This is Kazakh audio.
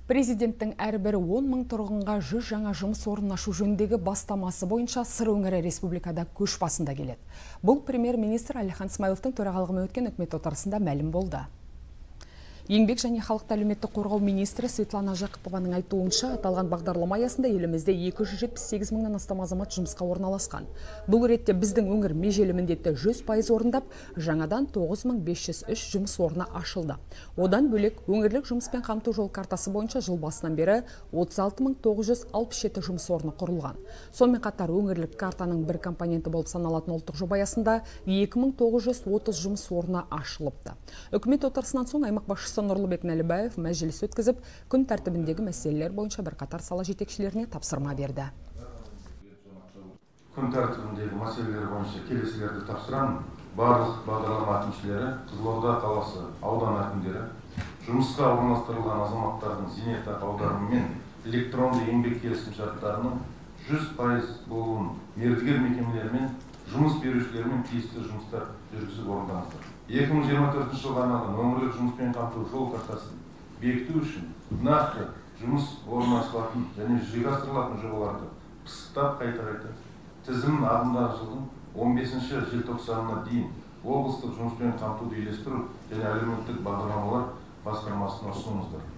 Президенттің әрбір 10 мың тұрғынға 100 жаңа жұмыс орнын ашу жөніндегі бастамасы бойынша Сыр өңірі республикада көш басында келеді. Бұл премьер-министр Әлихан Смайыловтың төрағалығымен өткен үкімет отырысында мәлім болды. Еңбек және халықты әлеуметтік қорғау министрі Светлана Жақыпованың айтуынша, аталған бағдарлама аясында елімізде 278 мыңнан астам азамат жұмысқа орналасқан. Бұл ретте біздің өңір межелі міндетті 100% орындап, жаңадан 9503 жұмыс орны ашылды. Одан бөлек өңірлік жұмыспен қамту жол картасы бойынша жыл басынан бері 36967 жұмыс орны құрылған. Сонымен қатар өңірлік картаның бір компоненті болып саналатын ұлттық жоба аясында 2930 жұмыс орны ашылыпты. Үкімет отырысынан соң аймақ басшысы Нұрлыбек Нәлібаев мәжіліс өткізіп, күн тәртібіндегі мәселелер бойынша бірқатар сала жетекшілеріне тапсырма берді. Күн тәртібіндегі мәселелер бойынша келесілерді тапсырамын. Барлық бағдарлама әкімшілері, Қызылорда қаласы аудан әкімдері, жұмысқа орналастырылған азаматтардың зейнетақы аударымы мен электронды еңбек келісімшарттарының 100% болуын мердігер мекемелермен, жұмыс берушілермен тиісті жұмыстар жүргізіп орындаңыздар. 2024 жылға арналған өңірлік жұмыспен қамту жол картасын бекіту үшін нақты жұмыс орны ашылатын және жүзеге асырылатын жобаларды пысықтап қайта тізімін ағымдағы жылдың 15 желтоқсанына дейін облыстық жұмыспен қамтуды үйлестіру және әлеуметтік бағдарламалар басқармасына ұсыныңыздар.